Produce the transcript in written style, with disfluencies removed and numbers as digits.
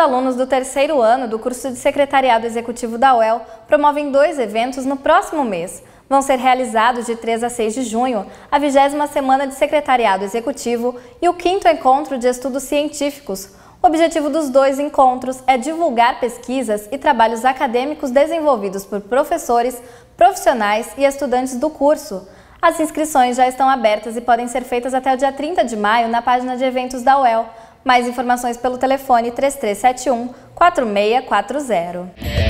alunos do terceiro ano do curso de Secretariado Executivo da UEL promovem 2 eventos no próximo mês. Vão ser realizados de 3 a 6 de junho a 20ª Semana de Secretariado Executivo e o 5º Encontro de Estudos Científicos. O objetivo dos 2 encontros é divulgar pesquisas e trabalhos acadêmicos desenvolvidos por professores, profissionais e estudantes do curso. As inscrições já estão abertas e podem ser feitas até o dia 30 de maio na página de eventos da UEL. Mais informações pelo telefone 3371 4640.